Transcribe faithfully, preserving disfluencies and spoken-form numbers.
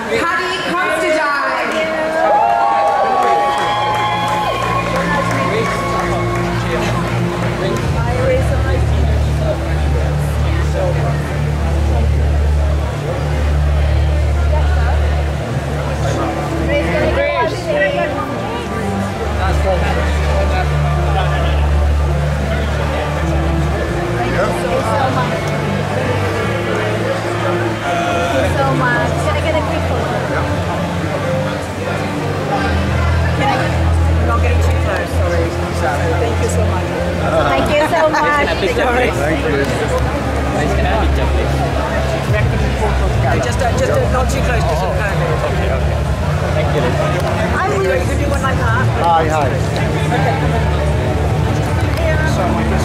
Just, uh, just uh, not too close to some hand. Okay, okay. Thank you. I'm really. You can do one like that. Hi, hi. Okay.